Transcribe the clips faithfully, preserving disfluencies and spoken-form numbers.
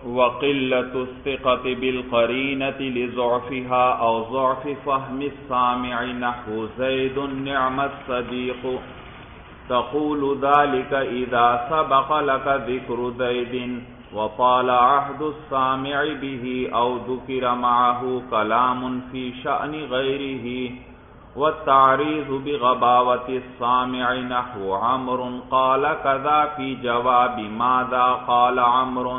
وقلة الثقة بالقرينة لضعفها أو ضعف فهم السامع نحو زيد نعم الصديق تقول ذلك إذا سبق لك ذكر زيد وطال عهد السامع به أو ذكر معه كلام في شأن غيره والتعريض بغباوة السامع نحو عمرو قال كذا في جواب ماذا قال عمرو۔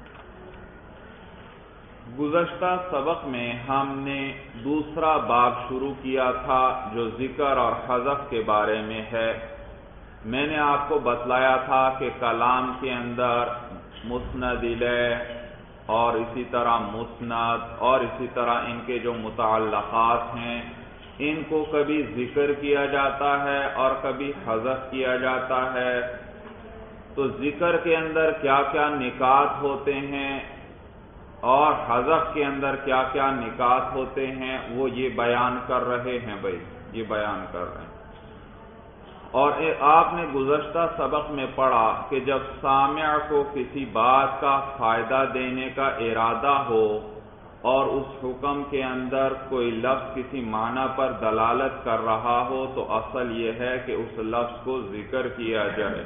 گزشتہ سبق میں ہم نے دوسرا باب شروع کیا تھا جو ذکر اور حذف کے بارے میں ہے۔ میں نے آپ کو بتلایا تھا کہ کلام کے اندر مسند الیہ اور اسی طرح مسند اور اسی طرح ان کے جو متعلقات ہیں ان کو کبھی ذکر کیا جاتا ہے اور کبھی حذف کیا جاتا ہے۔ تو ذکر کے اندر کیا کیا نکات ہوتے ہیں اور حذف کے اندر کیا کیا نکات ہوتے ہیں وہ یہ بیان کر رہے ہیں بھائی، یہ بیان کر رہے ہیں۔ اور آپ نے گزشتہ سبق میں پڑھا کہ جب سامع کو کسی بات کا فائدہ دینے کا ارادہ ہو اور اس حکم کے اندر کوئی لفظ کسی معنی پر دلالت کر رہا ہو تو اصل یہ ہے کہ اس لفظ کو ذکر کیا جائے،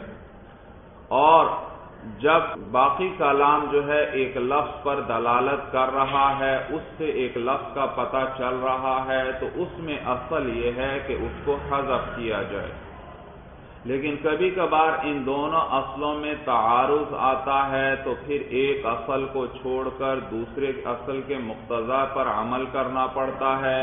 اور جب باقی کلام جو ہے ایک لفظ پر دلالت کر رہا ہے، اس سے ایک لفظ کا پتہ چل رہا ہے، تو اس میں اصل یہ ہے کہ اس کو حذف کیا جائے۔ لیکن کبھی کبھار ان دونوں اصلوں میں تعارض آتا ہے تو پھر ایک اصل کو چھوڑ کر دوسرے اصل کے مقتضا پر عمل کرنا پڑتا ہے،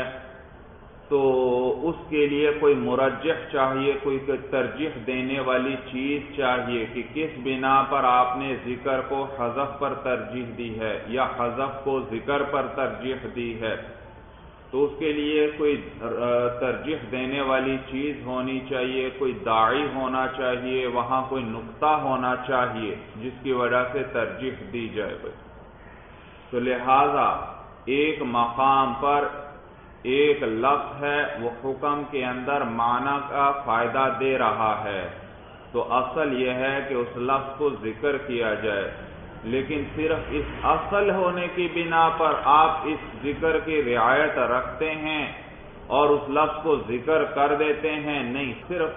تو اس کے لیے کوئی مرجح چاہیے، کوئی ترجیح دینے والی چیز چاہیے کہ کس بنا پر آپ نے ذکر کو حذف پر ترجیح دی ہے یا حذف کو ذکر پر ترجیح دی ہے۔ تو اس کے لیے کوئی ترجیح دینے والی چیز ہونی چاہیے، کوئی داعی ہونا چاہیے، وہاں کوئی نقطہ ہونا چاہیے جس کی وجہ سے ترجیح دی جائے۔ تو لہذا ایک مقام پر ایک لفظ ہے، وہ حکم کے اندر معنی کا فائدہ دے رہا ہے، تو اصل یہ ہے کہ اس لفظ کو ذکر کیا جائے، لیکن صرف اس اصل ہونے کی بنا پر آپ اس ذکر کی رعایت رکھتے ہیں اور اس لفظ کو ذکر کر دیتے ہیں، نہیں، صرف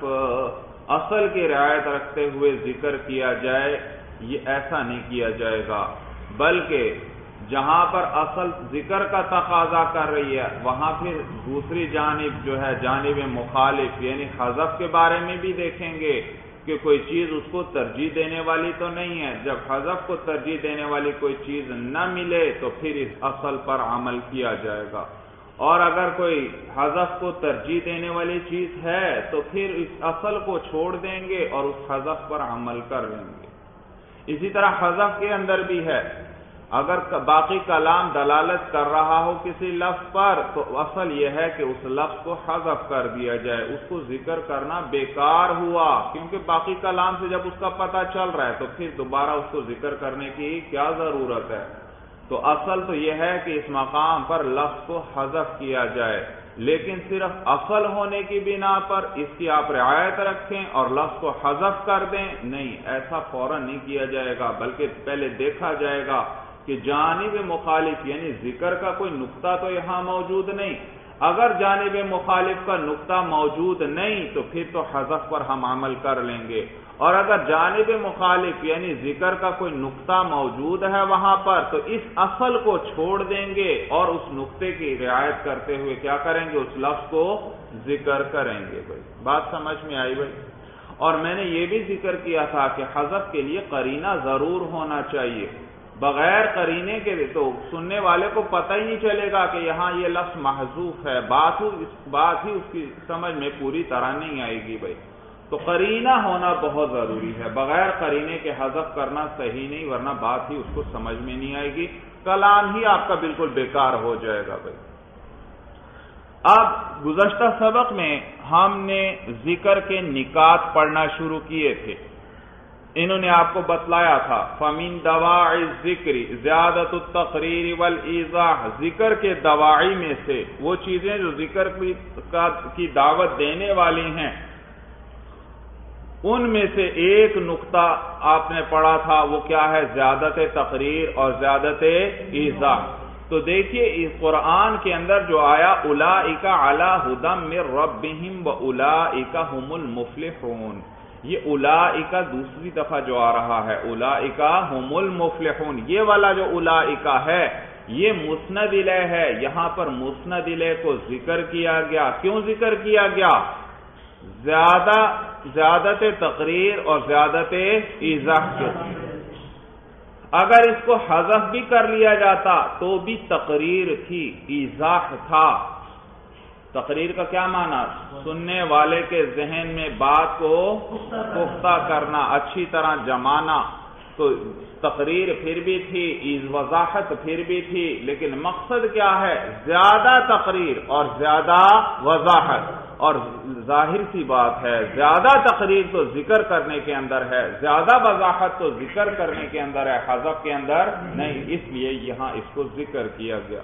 اصل کی رعایت رکھتے ہوئے ذکر کیا جائے، یہ ایسا نہیں کیا جائے گا، بلکہ جہاں پر اصل ذکر کا تقاضا کر رہی ہے وہاں پھر دوسری جانب جو ہے جانب مخالف یعنی حذف کے بارے میں بھی دیکھیں گے کہ کوئی چیز اس کو ترجیح دینے والی تو نہیں ہے۔ جب حذف کو ترجیح دینے والی کوئی چیز نہ ملے تو پھر اس اصل پر عمل کیا جائے گا، اور اگر کوئی حذف کو ترجیح دینے والی چیز ہے تو پھر اس اصل کو چھوڑ دیں گے اور اس حذف پر عمل کر لیں گے۔ اسی طرح حذف کے اندر بھی ہے، اگر باقی کلام دلالت کر رہا ہو کسی لفظ پر تو اصل یہ ہے کہ اس لفظ کو حذف کر دیا جائے، اس کو ذکر کرنا بیکار ہوا، کیونکہ باقی کلام سے جب اس کا پتہ چل رہا ہے تو پھر دوبارہ اس کو ذکر کرنے کی کیا ضرورت ہے۔ تو اصل تو یہ ہے کہ اس مقام پر لفظ کو حذف کیا جائے، لیکن صرف اصل ہونے کی بنا پر اس کی آپ رعایت رکھیں اور لفظ کو حذف کر دیں، نہیں، ایسا فوراً نہیں کیا جائے گا، بلکہ پہلے دیکھا جائے گا کہ جانب مخالف یعنی ذکر کا کوئی نقطہ تو یہاں موجود نہیں۔ اگر جانب مخالف کا نقطہ موجود نہیں تو پھر تو حذف پر ہم عمل کر لیں گے، اور اگر جانب مخالف یعنی ذکر کا کوئی نقطہ موجود ہے وہاں پر تو اس اصل کو چھوڑ دیں گے اور اس نقطے کی رعایت کرتے ہوئے کیا کریں گے، اس لفظ کو ذکر کریں گے۔ بھائی بات سمجھ میں آئی بھائی؟ اور میں نے یہ بھی ذکر کیا تھا کہ حذف کے لیے قرینہ ضرور ہونا چاہیے، بغیر قرینے کے تو سننے والے کو پتہ ہی نہیں چلے گا کہ یہاں یہ لفظ محذوف ہے، بات بات ہی اس کی سمجھ میں پوری طرح نہیں آئے گی بھائی۔ تو قرینہ ہونا بہت ضروری ہے، بغیر قرینے کے حذف کرنا صحیح نہیں، ورنہ بات ہی اس کو سمجھ میں نہیں آئے گی، کلام ہی آپ کا بالکل بیکار ہو جائے گا بھائی۔ اب گزشتہ سبق میں ہم نے ذکر کے نکات پڑھنا شروع کیے تھے، انہوں نے آپ کو بتلایا تھا فَمِن دَوَاعِ الذِّكْرِ زِيَادَةُ التَّقْرِيرِ وَالْإِيضَاحِ، ذکر کے دواعی میں سے وہ چیزیں جو ذکر کی دعوت دینے والی ہیں ان میں سے ایک نقطہ آپ نے پڑھا تھا، وہ کیا ہے؟ زیادت تقریر اور زیادت ایضاح۔ تو دیکھیے اس قرآن کے اندر جو آیا اولئک علی ھدی من ربہم واولئک ھم المفلحون، یہ اولئک دوسری دفعہ جو آ رہا ہے اولئک ھم المفلحون، یہ والا جو اولئک ہے یہ مسند الیہ ہے۔ یہاں پر مسند الیہ کو ذکر کیا گیا، کیوں ذکر کیا گیا؟ زیادہ زیادت تقریر اور زیادت ایضاح کے۔ اگر اس کو حذف بھی کر لیا جاتا تو بھی تقریر تھی، ایضاح تھا۔ تقریر کا کیا معنی؟ سننے والے کے ذہن میں بات کو پختہ کرنا، اچھی طرح جمانا۔ تو تقریر پھر بھی تھی، وضاحت پھر بھی تھی، لیکن مقصد کیا ہے؟ زیادہ تقریر اور زیادہ وضاحت۔ اور ظاہر سی بات ہے زیادہ تقریر تو ذکر کرنے کے اندر ہے، زیادہ وضاحت تو ذکر کرنے کے اندر ہے، حذف کے اندر نہیں، اس لیے یہاں اس کو ذکر کیا گیا۔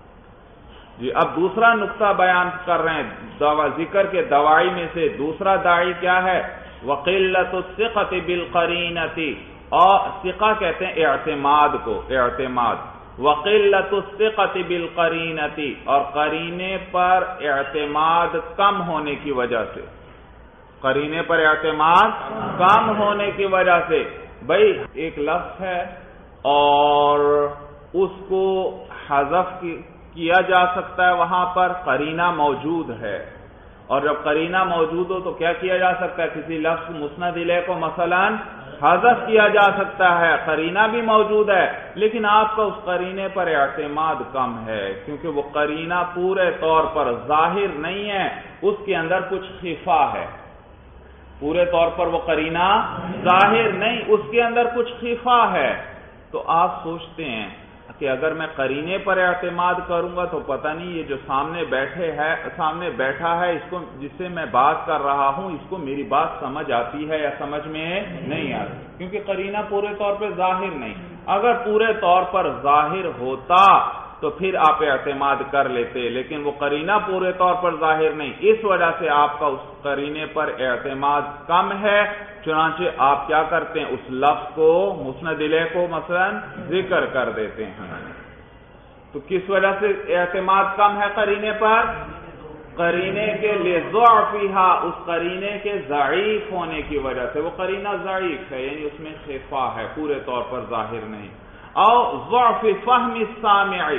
جی اب دوسرا نقطہ بیان کر رہے ہیں، ذکر کے دواعی میں سے دوسرا داعی کیا ہے؟ وقلۃ الثقۃ بالقرینۃ، اور ثقہ کہتے ہیں اعتماد کو، اعتماد۔ وقلۃ الثقۃ بالقرینۃ، اور قرینے پر اعتماد کم ہونے کی وجہ سے، قرینے پر اعتماد کم ہونے کی وجہ سے۔ بھائی ایک لفظ ہے اور اس کو حذف کیا جا سکتا ہے، وہاں پر قرینہ موجود ہے، اور جب قرینہ موجود ہو تو کیا کیا جا سکتا ہے؟ کسی لفظ مسند الیہ کو مثلا حذف کیا جا سکتا ہے، قرینہ بھی موجود ہے، لیکن آپ کا اس قرینے پر اعتماد کم ہے، کیونکہ وہ قرینہ پورے طور پر ظاہر نہیں ہے، اس کے اندر کچھ خفا ہے، پورے طور پر وہ قرینہ ظاہر نہیں، اس کے اندر کچھ خفا ہے۔ تو آپ سوچتے ہیں کہ اگر میں قرینے پر اعتماد کروں گا تو پتہ نہیں یہ جو سامنے بیٹھے ہے سامنے بیٹھا ہے اس کو، جس سے میں بات کر رہا ہوں، اس کو میری بات سمجھ آتی ہے یا سمجھ میں نہیں آتی، کیونکہ قرینہ پورے طور پر ظاہر نہیں۔ اگر پورے طور پر ظاہر ہوتا تو پھر آپ اعتماد کر لیتے، لیکن وہ قرینہ پورے طور پر ظاہر نہیں، اس وجہ سے آپ کا اس قرینے پر اعتماد کم ہے، چنانچہ آپ کیا کرتے ہیں؟ اس لفظ کو مسند الیہ کو مثلا ذکر کر دیتے ہیں۔ تو کس وجہ سے اعتماد کم ہے قرینے پر؟ قرینے کے لضعفہا، اس قرینے کے ضعیف ہونے کی وجہ سے، وہ قرینہ ضعیف ہے یعنی اس میں خفا ہے، پورے طور پر ظاہر نہیں۔ او ضعف فہم السامع،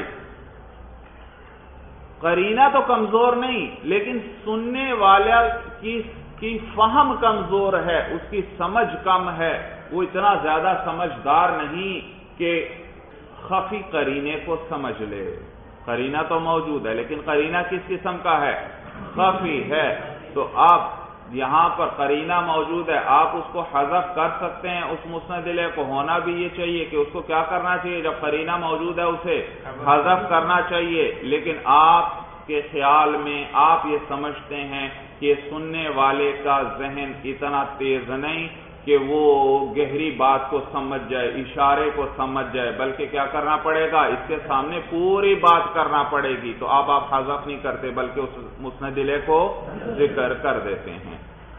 قرینہ تو کمزور نہیں لیکن سننے والا کی کی فہم کمزور ہے، اس کی سمجھ کم ہے، وہ اتنا زیادہ سمجھدار نہیں کہ خفی قرینے کو سمجھ لے۔ قرینہ تو موجود ہے لیکن قرینہ کس قسم کا ہے؟ خفی ہے۔ تو آپ یہاں پر قرینہ موجود ہے، آپ اس کو حذف کر سکتے ہیں، اس مسند الیہ کو ہونا بھی یہ چاہیے کہ اس کو کیا کرنا چاہیے؟ جب قرینہ موجود ہے اسے حذف کرنا چاہیے، لیکن آپ کے خیال میں آپ یہ سمجھتے ہیں کہ سننے والے کا ذہن اتنا تیز نہیں کہ وہ گہری بات کو سمجھ جائے، اشارے کو سمجھ جائے، بلکہ کیا کرنا پڑے گا؟ اس کے سامنے پوری بات کرنا پڑے گی، تو اب آپ حذف نہیں کرتے بلکہ اس مسند الیہ کو ذکر کر دیتے ہیں۔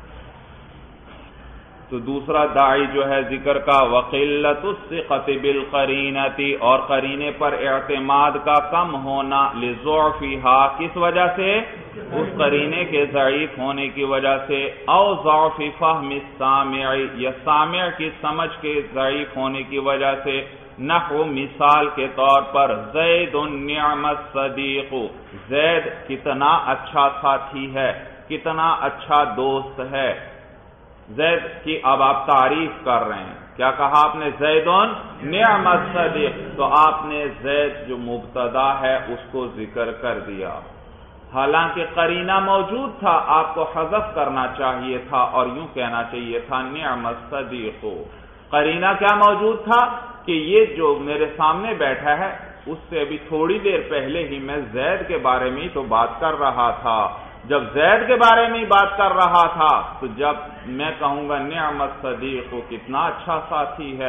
تو دوسرا داعی جو ہے ذکر کا وقلۃ الثقۃ بالقرینۃ، اور قرینے پر اعتماد کا کم ہونا، لضعفہا، کس وجہ سے؟ اس قرینے کے ضعیف ہونے کی وجہ سے، او ضعف فہم السامع، یا سامع کی سمجھ کے ضعیف ہونے کی وجہ سے، نحو مثال کے طور پر زید نعم الصدیق، زید کتنا اچھا ساتھی ہے، کتنا اچھا دوست ہے۔ زید کی اب آپ تعریف کر رہے ہیں، کیا کہا آپ نے؟ زیدن نعم الصدیق، تو آپ نے زید جو مبتدا ہے اس کو ذکر کر دیا، حالانکہ قرینہ موجود تھا، آپ کو حذف کرنا چاہیے تھا اور یوں کہنا چاہیے تھا نعم الصدیق۔ قرینہ کیا موجود تھا؟ کہ یہ جو میرے سامنے بیٹھا ہے اس سے ابھی تھوڑی دیر پہلے ہی میں زید کے بارے میں تو بات کر رہا تھا، جب زید کے بارے میں بات کر رہا تھا تو جب میں کہوں گا نعم الصدیق، کتنا اچھا ساتھی ہے،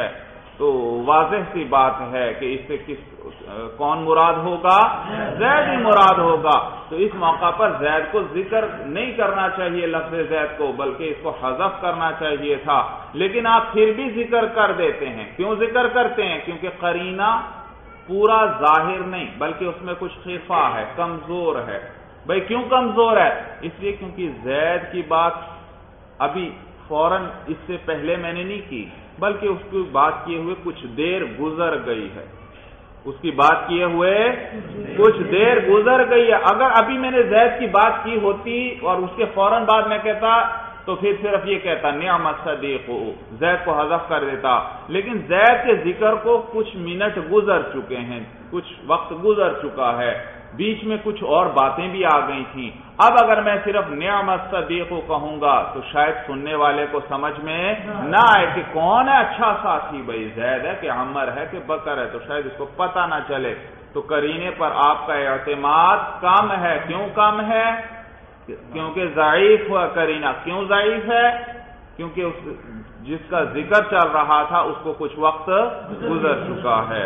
تو واضح سی بات ہے کہ اس سے کس کون مراد ہوگا؟ زید ہی مراد ہوگا. تو اس موقع پر زید کو ذکر نہیں کرنا چاہیے لفظ زید کو، بلکہ اس کو حذف کرنا چاہیے تھا. لیکن آپ پھر بھی ذکر کر دیتے ہیں. کیوں ذکر کرتے ہیں؟ کیونکہ قرینہ پورا ظاہر نہیں بلکہ اس میں کچھ خفا ہے، کمزور ہے. بھئی کیوں کمزور ہے؟ اس لیے کیونکہ زید کی بات ابھی فوراً اس سے پہلے میں نے نہیں کی، بلکہ اس کی بات کیے ہوئے کچھ دیر گزر گئی ہے. اس کی بات کیے ہوئے کچھ دیر گزر گئی ہے. اگر ابھی میں نے زید کی بات کی ہوتی اور اس کے فوراً بعد میں کہتا تو پھر صرف یہ کہتا نعم الصدیق، زید کو حذف کر دیتا. لیکن زید کے ذکر کو کچھ منٹ گزر چکے ہیں، کچھ وقت گزر چکا ہے، بیچ میں کچھ اور باتیں بھی آ گئی تھیں. اب اگر میں صرف نعم الصدیق کہوں گا تو شاید سننے والے کو سمجھ میں نہ آئے کہ کون ہے اچھا ساتھی، بھائی زید ہے کہ عمر ہے کہ بکر ہے، تو شاید اس کو پتہ نہ چلے. تو قرینے پر آپ کا اعتماد کم ہے. کیوں کم ہے؟ کیونکہ ضعیف ہوا قرینہ. کیوں ضعیف ہے؟ کیونکہ اس جس کا ذکر چل رہا تھا اس کو کچھ وقت گزر چکا ہے.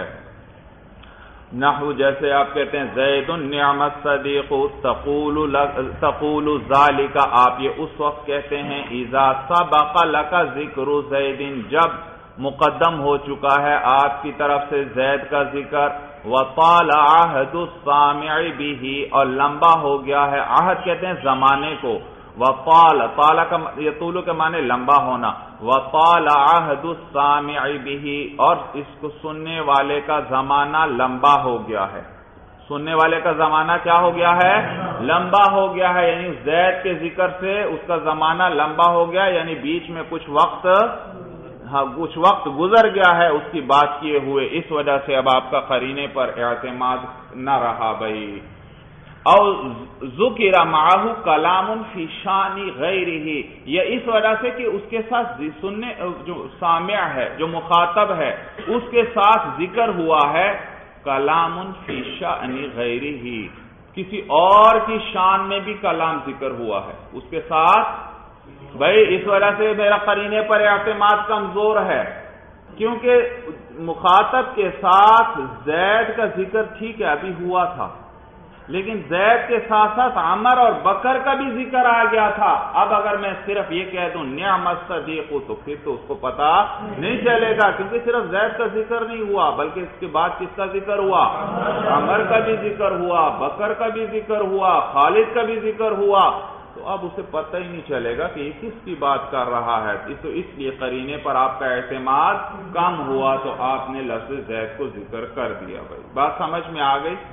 نحو جیسے آپ کہتے ہیں زید نعم الصدیق تقول تقول ذالک، آپ یہ اس وقت کہتے ہیں اذا سبق لک ذکر زید، جب مقدم ہو چکا ہے آپ کی طرف سے زید کا ذکر. وطال عہد السامع به، اور لمبا ہو گیا ہے، عہد کہتے ہیں زمانے کو. وطال طال کا یطول کے معنی لمبا ہونا. وطال عہد السامع به، اور اس کو سننے والے کا زمانہ لمبا ہو گیا ہے. سننے والے کا زمانہ کیا ہو گیا ہے؟ لمبا ہو گیا ہے. یعنی زید کے ذکر سے اس کا زمانہ لمبا ہو گیا، یعنی بیچ میں کچھ وقت ہاں کچھ وقت گزر گیا ہے اس کی بات کیے ہوئے. اس وجہ سے اب آپ کا قرینے پر اعتماد نہ رہا. بھائی او ذکر معه کلام فی شان غیرہ، یہ اس وجہ سے کہ اس کے ساتھ سننے جو سامع ہے، جو مخاطب ہے، اس کے ساتھ ذکر ہوا ہے کلام فی شان غیرہ، کسی اور کی شان میں بھی کلام ذکر ہوا ہے اس کے ساتھ. بھائی اس وجہ سے میرا قرینے پر اعتماد کمزور ہے، کیونکہ مخاطب کے ساتھ زید کا ذکر ٹھیک ہے ابھی ہوا تھا، لیکن زید کے ساتھ ساتھ عمر اور بکر کا بھی ذکر آ گیا تھا. اب اگر میں صرف یہ کہہ دوں نعم الصدیق تو پھر تو اس کو پتا نہیں چلے گا، کیونکہ صرف زید کا ذکر نہیں ہوا بلکہ اس کے بعد کس کا ذکر ہوا؟ عمر کا بھی ذکر ہوا، بکر کا بھی ذکر ہوا، خالد کا بھی ذکر ہوا. تو اب اسے پتہ ہی نہیں چلے گا کہ یہ کس کی بات کر رہا ہے. تو اس لیے قرینے پر آپ کا اعتماد کم ہوا تو آپ نے لفظ زید کو ذکر کر دیا. بھائی بات سمجھ میں آ گئی؟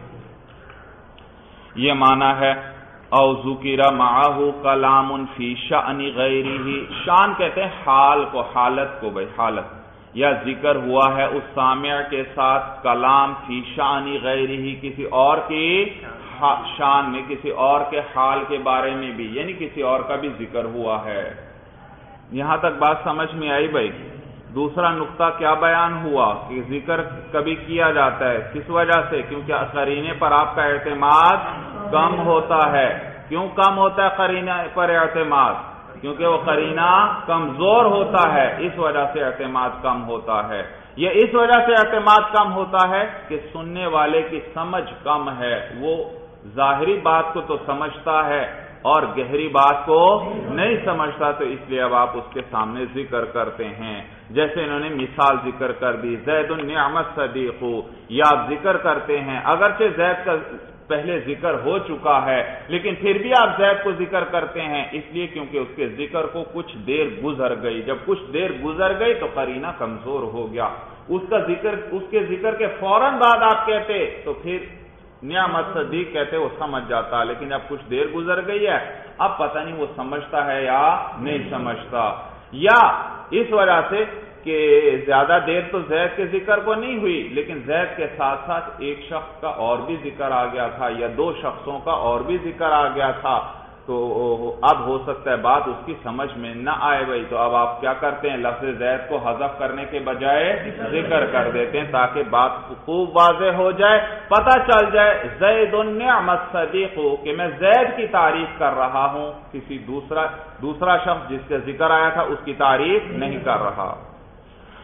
یہ معنی ہے او ذکر معہ کلام فی شأن غیرہ. شان کہتے ہیں حال کو، حالت کو. بھائی حالت، یا ذکر ہوا ہے اس سامع کے ساتھ کلام فی شأن غیرہ، کسی اور کی شان میں، کسی اور کے حال کے بارے میں بھی، یعنی کسی اور کا بھی ذکر ہوا ہے. یہاں تک بات سمجھ میں آئی؟ بھائی دوسرا نقطہ کیا بیان ہوا کہ ذکر کبھی کیا جاتا ہے کس وجہ سے؟ کیونکہ قرینے پر آپ کا اعتماد کم ہوتا ہے. کیوں کم ہوتا ہے قرینے پر اعتماد؟ کیونکہ وہ قرینہ کمزور ہوتا ہے، اس وجہ سے اعتماد کم ہوتا ہے. یہ اس وجہ سے اعتماد کم ہوتا ہے کہ سننے والے کی سمجھ کم ہے، وہ ظاہری بات کو تو سمجھتا ہے اور گہری بات کو نہیں سمجھتا. تو اس لیے اب آپ اس کے سامنے ذکر کرتے ہیں. جیسے انہوں نے مثال ذکر کر دی زید نعم الصدیق، یا آپ ذکر کرتے ہیں اگرچہ زید کا پہلے ذکر ہو چکا ہے لیکن پھر بھی آپ زید کو ذکر کرتے ہیں، اس لیے کیونکہ اس کے ذکر کو کچھ دیر گزر گئی. جب کچھ دیر گزر گئی تو قرینہ کمزور ہو گیا. اس کا ذکر اس کے ذکر کے فوراً بعد آپ کہتے تو پھر نعم الصدیق کہتے وہ سمجھ جاتا، لیکن اب کچھ دیر گزر گئی ہے، اب پتہ نہیں وہ سمجھتا ہے یا نہیں سمجھتا. یا اس وجہ سے کہ زیادہ دیر تو زید کے ذکر کو نہیں ہوئی، لیکن زید کے ساتھ ساتھ ایک شخص کا اور بھی ذکر آ گیا تھا یا دو شخصوں کا اور بھی ذکر آ گیا تھا. تو اب ہو سکتا ہے بات اس کی سمجھ میں نہ آئے. بھائی تو اب آپ کیا کرتے ہیں؟ لفظ زید کو حذف کرنے کے بجائے ذکر کر دیتے ہیں تاکہ بات خوب واضح ہو جائے، پتہ چل جائے زید نعم الصدیق کہ میں زید کی تعریف کر رہا ہوں، کسی دوسرا دوسرا شخص جس کا ذکر آیا تھا اس کی تعریف نہیں کر رہا.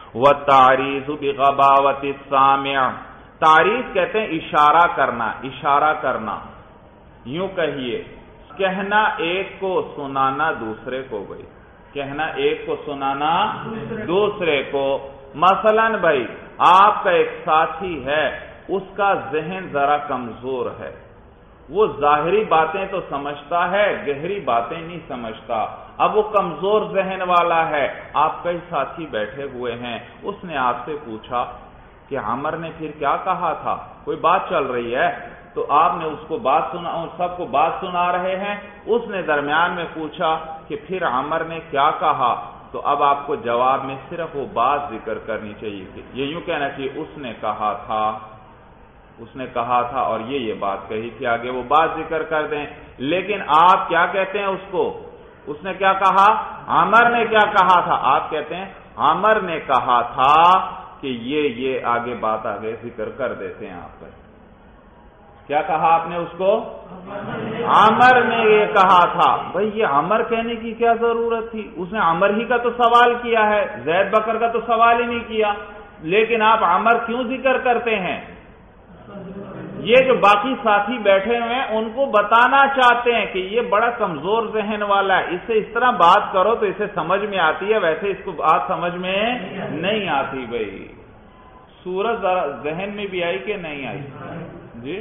وَالتَّعْرِيضُ بِغَبَاوَةِ السَّامِعِ، تعریض کہتے ہیں اشارہ کرنا، اشارہ کرنا، یوں کہیے کہنا ایک کو سنانا دوسرے کو، بھائی کہنا ایک کو سنانا دوسرے کو۔ مثلا بھائی آپ کا ایک ساتھی ہے، اس کا ذہن ذرا کمزور ہے، وہ ظاہری باتیں تو سمجھتا ہے، گہری باتیں نہیں سمجھتا۔ اب وہ کمزور ذہن والا ہے، آپ کئی ساتھی بیٹھے ہوئے ہیں، اس نے آپ سے پوچھا کہ عمر نے پھر کیا کہا تھا، کوئی بات چل رہی ہے تو آپ نے اس کو بات سنا، سب کو بات سنا رہے ہیں، اس نے درمیان میں پوچھا کہ پھر عمر نے کیا کہا، تو اب آپ کو جواب میں صرف وہ بات ذکر کرنی چاہیے کہ یہ یوں کہنا چاہیے اس نے کہا تھا، اس نے کہا تھا اور یہ یہ بات کہی تھی، آگے وہ بات ذکر کر دیں۔ لیکن آپ کیا کہتے ہیں اس کو، اس نے کیا کہا، عمر نے کیا کہا تھا، آپ کہتے ہیں عمر نے کہا تھا کہ یہ یہ آگے بات آگے ذکر کر دیتے ہیں آپ پر۔ کیا کہا آپ نے اس کو، عمر نے یہ کہا تھا۔ بھئی یہ عمر کہنے کی کیا ضرورت تھی، اس نے عمر ہی کا تو سوال کیا ہے، زید بکر کا تو سوال ہی نہیں کیا، لیکن آپ عمر کیوں ذکر کرتے ہیں؟ یہ جو باقی ساتھی بیٹھے ہوئے ہیں ان کو بتانا چاہتے ہیں کہ یہ بڑا کمزور ذہن والا ہے، اس سے اس طرح بات کرو تو اسے سمجھ میں آتی ہے، ویسے اس کو بات سمجھ میں نہیں آتی۔ بھئی سورت ذہن میں بھی آئی کہ نہیں آئی؟ جی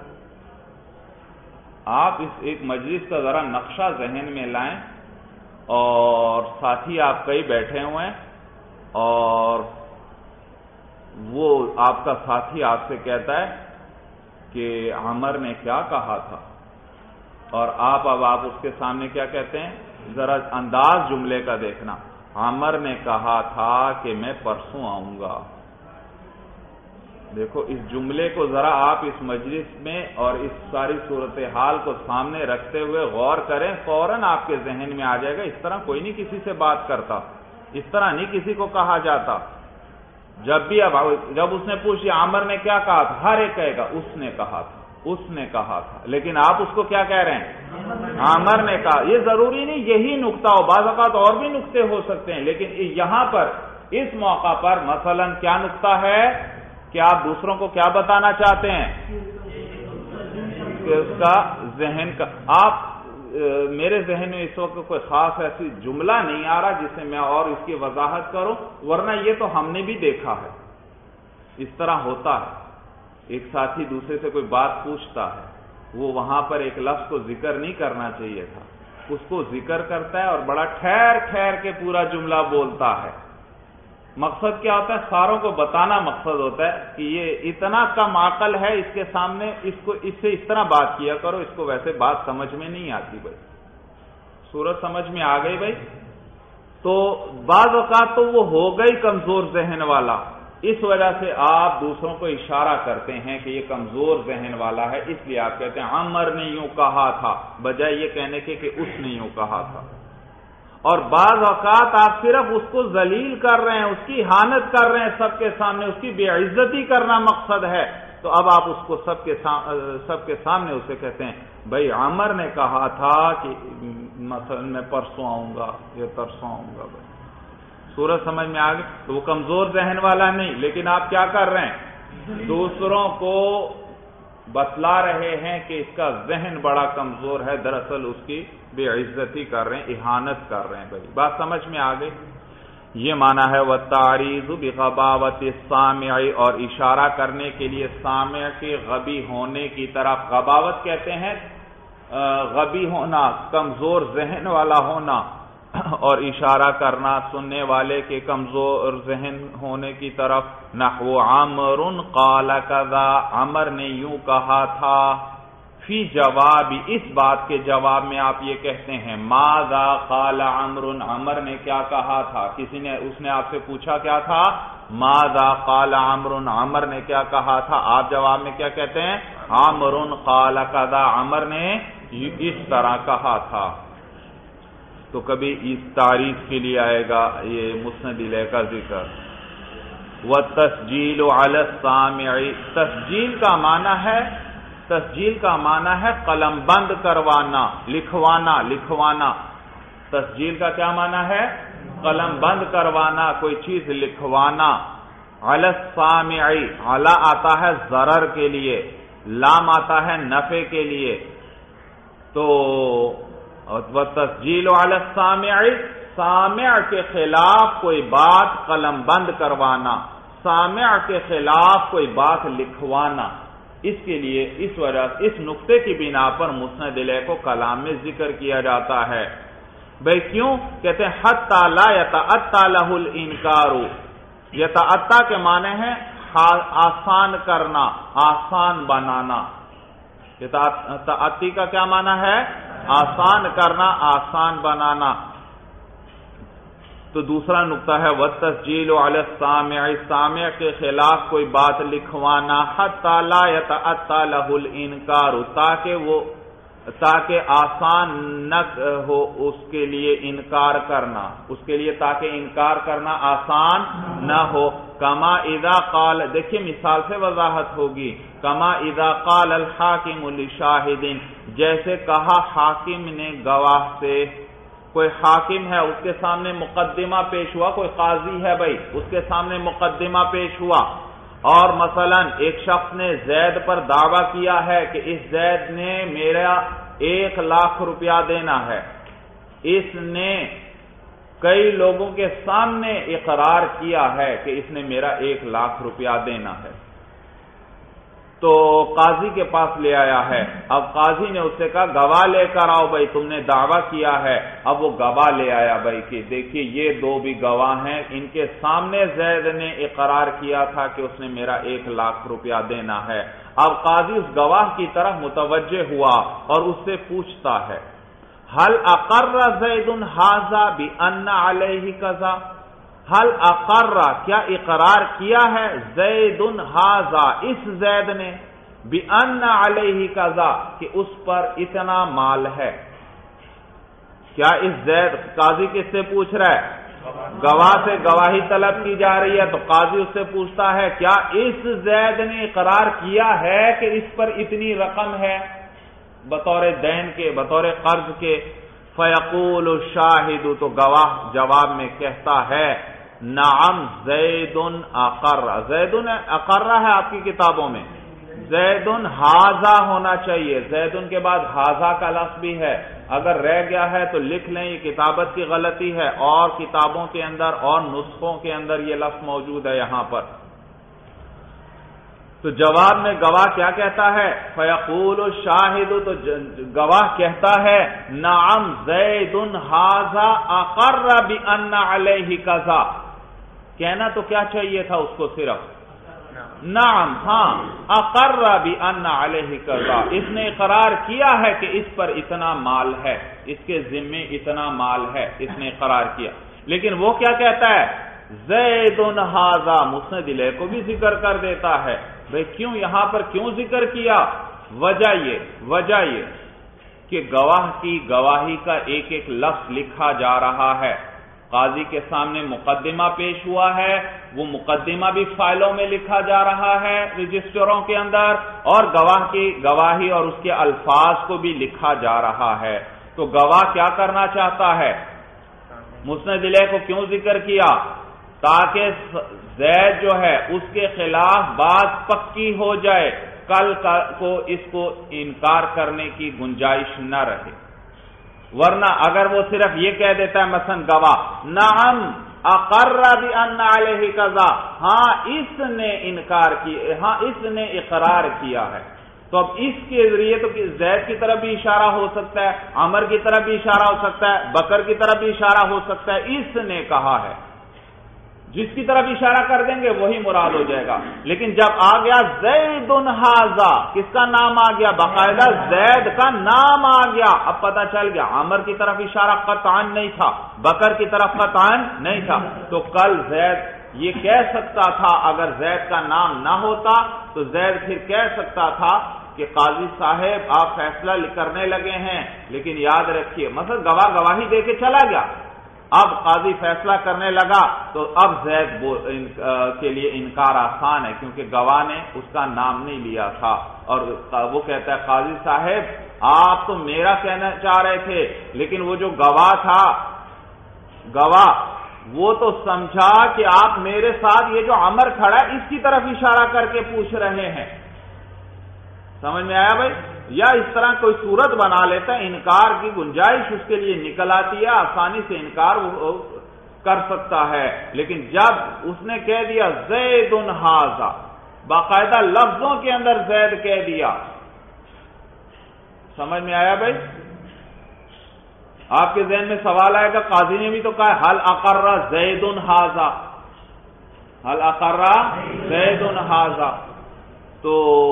آپ اس ایک مجلس کا ذرا نقشہ ذہن میں لائیں، اور ساتھی آپ کئی بیٹھے ہوئے ہیں اور وہ آپ کا ساتھی آپ سے کہتا ہے کہ عمر نے کیا کہا تھا، اور آپ اب آپ اس کے سامنے کیا کہتے ہیں، ذرا انداز جملے کا دیکھنا، عمر نے کہا تھا کہ میں پرسوں آؤں گا۔ دیکھو اس جملے کو ذرا آپ اس مجلس میں اور اس ساری صورتحال کو سامنے رکھتے ہوئے غور کریں، فوراً آپ کے ذہن میں آ جائے گا۔ اس طرح کوئی نہیں کسی سے بات کرتا، اس طرح نہیں کسی کو کہا جاتا۔ جب بھی اب جب اس نے پوچھا عمر نے کیا کہا تھا، ہر ایک کہے گا اس نے کہا تھا، اس نے کہا تھا، لیکن آپ اس کو کیا کہہ رہے ہیں، عمر نے کہا۔ یہ ضروری نہیں یہی نقطہ ہو، بعض اوقات اور بھی نقطے ہو سکتے ہیں، لیکن یہاں پر اس موقع پر مثلا کیا نقطہ ہے کہ آپ دوسروں کو کیا بتانا چاہتے ہیں کہ اس کا ذہن کا، آپ میرے ذہن میں اس وقت کوئی خاص ایسی جملہ نہیں آ رہا جس سے میں اور اس کی وضاحت کروں، ورنہ یہ تو ہم نے بھی دیکھا ہے، اس طرح ہوتا ہے۔ ایک ساتھی دوسرے سے کوئی بات پوچھتا ہے، وہ وہاں پر ایک لفظ کو ذکر نہیں کرنا چاہیے تھا، اس کو ذکر کرتا ہے اور بڑا ٹھہر ٹھہر کے پورا جملہ بولتا ہے۔ مقصد کیا ہوتا ہے، ساروں کو بتانا مقصد ہوتا ہے کہ یہ اتنا کم عقل ہے، اس کے سامنے اس کو اس سے اس طرح بات کیا کرو، اس کو ویسے بات سمجھ میں نہیں آتی۔ بھائی صورت سمجھ میں آ گئی بھائی؟ تو بعض اوقات تو وہ ہو گئی کمزور ذہن والا، اس وجہ سے آپ دوسروں کو اشارہ کرتے ہیں کہ یہ کمزور ذہن والا ہے، اس لیے آپ کہتے ہیں عمر نے یوں کہا تھا، بجائے یہ کہنے کے کہ اس نے یوں کہا تھا۔ اور بعض اوقات آپ صرف اس کو ذلیل کر رہے ہیں، اس کی اہانت کر رہے ہیں سب کے سامنے، اس کی بے عزتی کرنا مقصد ہے، تو اب آپ اس کو سب کے سب کے سامنے اسے کہتے ہیں بھائی عمر نے کہا تھا کہ مثلا میں پرسوں آؤں گا یا ترسوں آؤں گا۔ بھائی صورت سمجھ میں آ گئی؟ تو وہ کمزور ذہن والا نہیں، لیکن آپ کیا کر رہے ہیں، دوسروں کو بتلا رہے ہیں کہ اس کا ذہن بڑا کمزور ہے، دراصل اس کی بے عزتی کر رہے ہیں، اہانت کر رہے ہیں۔ بھائی بات سمجھ میں آ گئی؟ یہ معنی ہے وَالتَّعْرِيضُ بِغَبَاوَةِ السَّامِعِ، اور اشارہ کرنے کے لیے سامع کے غبی ہونے کی طرف۔ غباوت کہتے ہیں غبی ہونا، کمزور ذہن والا ہونا، اور اشارہ کرنا سننے والے کے کمزور ذہن ہونے کی طرف۔ نحو عمر قال کذا، عمر نے یوں کہا تھا، فی جواب، اس بات کے جواب میں آپ یہ کہتے ہیں ماذا قال عمر، عمر نے کیا کہا تھا، کسی نے اس نے آپ سے پوچھا کیا تھا، ماذا قال عمر، عمر نے کیا کہا تھا، آپ جواب میں کیا کہتے ہیں، عمر قال کذا، عمر نے اس طرح کہا تھا۔ تو کبھی اس تعریف کے لیے آئے گا یہ مسند الیہ کا ذکر۔ وَالتَّسْجِيلُ عَلَى السَّامِعِ، تسجیل کا معنی ہے تسجیل کا معنی ہے قلم بند کروانا، لکھوانا لکھوانا۔ تسجیل کا کیا معنی ہے؟ قلم بند کروانا، کوئی چیز لکھوانا. علی السامع، علی آتا ہے ضرر کے لیے، لام آتا ہے نفع کے لیے. تو وَتَسْجِيلُ عَلَى السَّامِعِ، سامع کے خلاف کوئی بات قلم بند کروانا، سامع کے خلاف کوئی بات لکھوانا. اس کے لیے اس وجہ اس نقطے کی بنا پر مسند الیہ کو کلام میں ذکر کیا جاتا ہے. بھئی کیوں؟ کہتے ہیں حتی لا یتأتی لہ الانکار. یتأتی کے معنی ہے آسان کرنا، آسان بنانا. یتأتی کا کیا معنی ہے؟ آسان کرنا، آسان بنانا. تو دوسرا نقطہ ہے وَالتَّسْجِيلُ عَلَى السَّامِعِ، سامع کے خلاف کوئی بات لکھوانا. حَتَّى لَا يَتَأَتَّى لَهُ الْإِنْكَارُ، تاکہ وہ تاکہ آسان نہ ہو اس کے لیے انکار کرنا، اس کے لیے تاکہ انکار کرنا آسان نہ ہو. کما اذا قال، دیکھیے مثال سے وضاحت ہوگی. کما اذا قال الحاکم لشاہد، جیسے کہا حاکم نے گواہ سے. کوئی حاکم ہے، اس کے سامنے مقدمہ پیش ہوا، کوئی قاضی ہے بھائی، اس کے سامنے مقدمہ پیش ہوا، اور مثلا ایک شخص نے زید پر دعویٰ کیا ہے کہ اس زید نے میرا ایک لاکھ روپیہ دینا ہے. اس نے کئی لوگوں کے سامنے اقرار کیا ہے کہ اس نے میرا ایک لاکھ روپیہ دینا ہے. تو قاضی کے پاس لے آیا ہے. اب قاضی نے اس سے کہا گواہ لے کر آؤ بھائی، تم نے دعویٰ کیا ہے. اب وہ گواہ لے آیا بھائی کہ دیکھیے یہ دو بھی گواہ ہیں، ان کے سامنے زید نے اقرار کیا تھا کہ اس نے میرا ایک لاکھ روپیہ دینا ہے. اب قاضی اس گواہ کی طرف متوجہ ہوا اور اس سے پوچھتا ہے حل اقر زید ھذا بان علیہ کذا، حل اقر کیا اقرار کیا ہے زید ھذا اس زید نے بان علیہ کذا کہ اس پر اتنا مال ہے. کیا اس زید، قاضی کس سے پوچھ رہا ہے؟ گواہ سے گواہی طلب کی جا رہی ہے. تو قاضی اس سے پوچھتا ہے کیا اس زید نے اقرار کیا ہے کہ اس پر اتنی رقم ہے بطور دین کے، بطور قرض کے؟ فیقول الشاہد، تو گواہ جواب میں کہتا ہے نعم زید اقر، زید اقر ہے آپ کی کتابوں میں، زید ھذا ہونا چاہیے، زید کے بعد ھذا کا لفظ بھی ہے. اگر رہ گیا ہے تو لکھ لیں، یہ کتابت کی غلطی ہے، اور کتابوں کے اندر اور نسخوں کے اندر یہ لفظ موجود ہے یہاں پر. تو جواب میں گواہ کیا کہتا ہے؟ فیقول الشاہد، تو گواہ کہتا ہے نعم زید ھذا اقر بان علیہ کذا. کہنا تو کیا چاہیے تھا اس کو؟ صرف نعم، ہاں، اقر بان علیہ کذا، اس نے اقرار کیا ہے کہ اس پر اتنا مال ہے، اس کے ذمے اتنا مال ہے، اس نے اقرار کیا. لیکن وہ کیا کہتا ہے؟ زید ھذا، مسند الیہ کو بھی ذکر کر دیتا ہے. بھئی کیوں یہاں پر کیوں ذکر کیا؟ وجہ یہ وجہ یہ کہ گواہ کی گواہی کا ایک ایک لفظ لکھا جا رہا ہے. قاضی کے سامنے مقدمہ پیش ہوا ہے، وہ مقدمہ بھی فائلوں میں لکھا جا رہا ہے رجسٹروں کے اندر، اور گواہ کی گواہی اور اس کے الفاظ کو بھی لکھا جا رہا ہے. تو گواہ کیا کرنا چاہتا ہے؟ مسند الیہ کو کیوں ذکر کیا؟ تاکہ زید جو ہے اس کے خلاف بات پکی ہو جائے، کل کو اس کو انکار کرنے کی گنجائش نہ رہے. ورنہ اگر وہ صرف یہ کہہ دیتا ہے مثلا گواہ نعم اقر بان علیہ کذا، ہاں اس نے انکار کیا، ہاں اس نے اقرار کیا ہے، تو اب اس کے ذریعے تو زید کی طرف بھی اشارہ ہو سکتا ہے، عمر کی طرف بھی اشارہ ہو سکتا ہے، بکر کی طرف بھی اشارہ ہو سکتا ہے. اس نے کہا ہے، جس کی طرف اشارہ کر دیں گے وہی مراد ہو جائے گا. لیکن جب آ گیا زید ھذا، کس کا نام آ گیا؟ باقاعدہ زید کا نام آ گیا. اب پتہ چل گیا عمر کی طرف اشارہ قطعاً نہیں تھا، بکر کی طرف قطعاً نہیں تھا. تو کل زید یہ کہہ سکتا تھا، اگر زید کا نام نہ ہوتا تو زید پھر کہہ سکتا تھا کہ قاضی صاحب آپ فیصلہ کرنے لگے ہیں، لیکن یاد رکھیے مثلا گواہ گواہی دے کے چلا گیا، اب قاضی فیصلہ کرنے لگا تو اب زید کے لیے انکار آسان ہے، کیونکہ گواہ نے اس کا نام نہیں لیا تھا. اور وہ کہتا ہے قاضی صاحب آپ تو میرا کہنا چاہ رہے تھے، لیکن وہ جو گواہ تھا، گواہ وہ تو سمجھا کہ آپ میرے ساتھ یہ جو عمر کھڑا ہے اس کی طرف اشارہ کر کے پوچھ رہے ہیں. سمجھ میں آیا بھائی؟ یا اس طرح کوئی صورت بنا لیتا ہے، انکار کی گنجائش اس کے لیے نکل آتی ہے، آسانی سے انکار کر سکتا ہے. لیکن جب اس نے کہہ دیا زید ھذا، باقاعدہ لفظوں کے اندر زید کہہ دیا، سمجھ میں آیا بھائی؟ آپ کے ذہن میں سوال آئے گا قاضی نے بھی تو کہا حل اقر زید ھذا، حل اقر زید ھذا، تو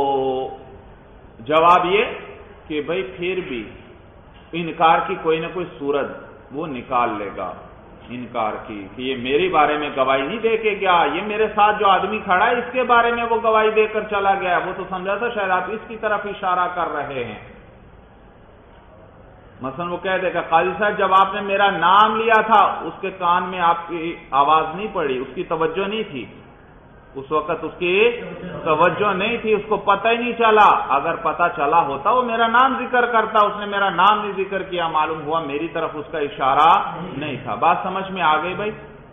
جواب یہ کہ بھائی پھر بھی انکار کی کوئی نہ کوئی صورت وہ نکال لے گا، انکار کی کہ یہ میرے بارے میں گواہی نہیں دے کے گیا، یہ میرے ساتھ جو آدمی کھڑا ہے اس کے بارے میں وہ گواہی دے کر چلا گیا، وہ تو سمجھا تھا شاید آپ اس کی طرف اشارہ کر رہے ہیں. مثلا وہ کہہ دے گا قاضی صاحب جب آپ نے میرا نام لیا تھا اس کے کان میں آپ کی آواز نہیں پڑی، اس کی توجہ نہیں تھی، اس وقت اس کی توجہ نہیں تھی، اس کو پتہ ہی نہیں چلا. اگر پتہ چلا ہوتا وہ میرا نام ذکر کرتا، اس نے میرا نام نہیں ذکر کیا، معلوم ہوا میری طرف اس کا اشارہ نہیں تھا. بات سمجھ میں آ گئی بھائی؟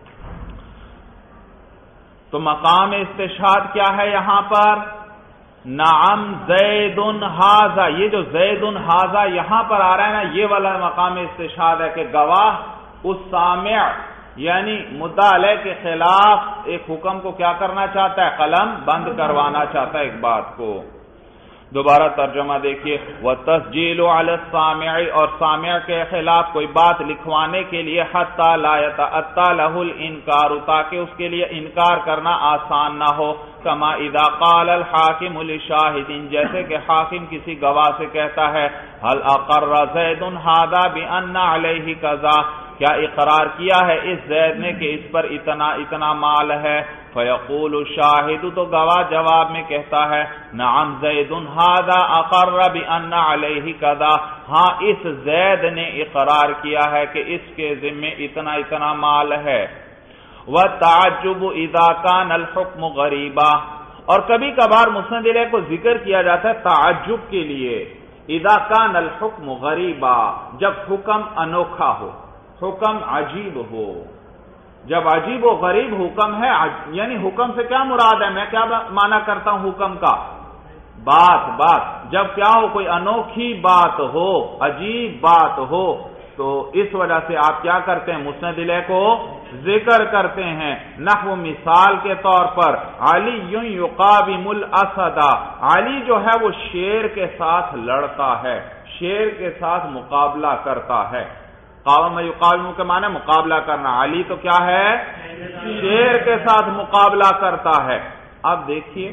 تو مقام استشہاد کیا ہے یہاں پر؟ نعم زید ھذا، یہ جو زید ھذا یہاں پر آ رہا ہے نا، یہ والا مقام استشہاد ہے کہ گواہ اس سامع یعنی مدعا علیہ کے خلاف ایک حکم کو کیا کرنا چاہتا ہے؟ قلم بند کروانا چاہتا ہے ایک بات کو. دوبارہ ترجمہ دیکھیے، وَتَسْجِيلُ عَلَى السَّامِعِ، اور سامع کے خلاف کوئی بات لکھوانے کے لیے حَتَّى لَا يَتَأَتَّى لَهُ الْإِنْكَارُ، تاکہ اس کے لیے انکار کرنا آسان نہ ہو. كَمَا إِذَا قَالَ الْحَاكِمُ لِشَاهِدٍ، جیسے کہ حاکم کسی گواہ سے کہتا ہے هَلْ أَقَرَّ زَيْدٌ هَذَا بِأَنَّ عَلَيْهِ كَذَا، کیا اقرار کیا ہے اس زید نے کہ اس پر اتنا اتنا مال ہے؟ فیقول الشاہد، تو گواہ جواب میں کہتا ہے نعم زید ھذا اقر بان علیہ کذا، ہاں اس زید نے اقرار کیا ہے کہ اس کے ذمے اتنا اتنا مال ہے. والتعجب اذا كان الحكم غریبا، اور کبھی کبھار مسند الیہ کو ذکر کیا جاتا ہے تعجب کے لیے، اذا كان الحكم غریبا، جب حکم انوکھا ہو، حکم عجیب ہو. جب عجیب و غریب حکم ہے، یعنی حکم سے کیا مراد ہے؟ میں کیا معنی کرتا ہوں حکم کا؟ بات بات جب کیا ہو؟ کوئی انوکھی بات ہو، عجیب بات ہو، تو اس وجہ سے آپ کیا کرتے ہیں؟ مسند الیہ کو ذکر کرتے ہیں. نحو مثال کے طور پر علی یقابم الاسد، علی جو ہے وہ شیر کے ساتھ لڑتا ہے، شیر کے ساتھ مقابلہ کرتا ہے. قاوم یقاوم کے معنی مقابلہ کرنا، علی تو کیا ہے؟ شیر کے ساتھ مقابلہ کرتا ہے. اب دیکھیے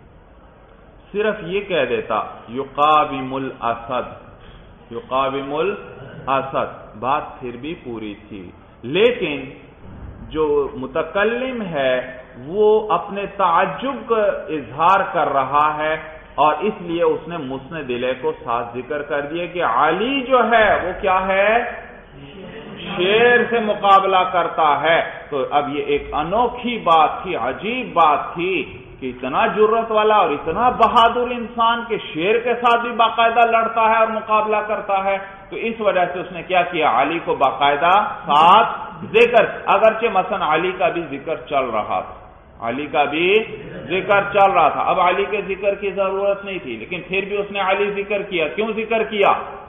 صرف یہ کہہ دیتا یقابم الاسد، یقابم الاسد، بات پھر بھی پوری تھی. لیکن جو متکلم ہے وہ اپنے تعجب کا اظہار کر رہا ہے، اور اس لیے اس نے مسند الیہ کو ساتھ ذکر کر دیا کہ علی جو ہے وہ کیا ہے؟ شیر سے مقابلہ کرتا ہے. تو اب یہ ایک انوکھی بات تھی، عجیب بات تھی کہ اتنا جرت والا اور اتنا بہادر انسان کہ شیر کے ساتھ بھی باقاعدہ لڑتا ہے اور مقابلہ کرتا ہے. تو اس وجہ سے اس نے کیا کیا؟ علی کو باقاعدہ ساتھ ذکر، اگرچہ مثلا علی کا بھی ذکر چل رہا تھا، علی کا بھی ذکر چل رہا تھا، اب علی کے ذکر کی ضرورت نہیں تھی، لیکن پھر بھی اس نے علی ذکر کیا. کیوں ذکر کیا؟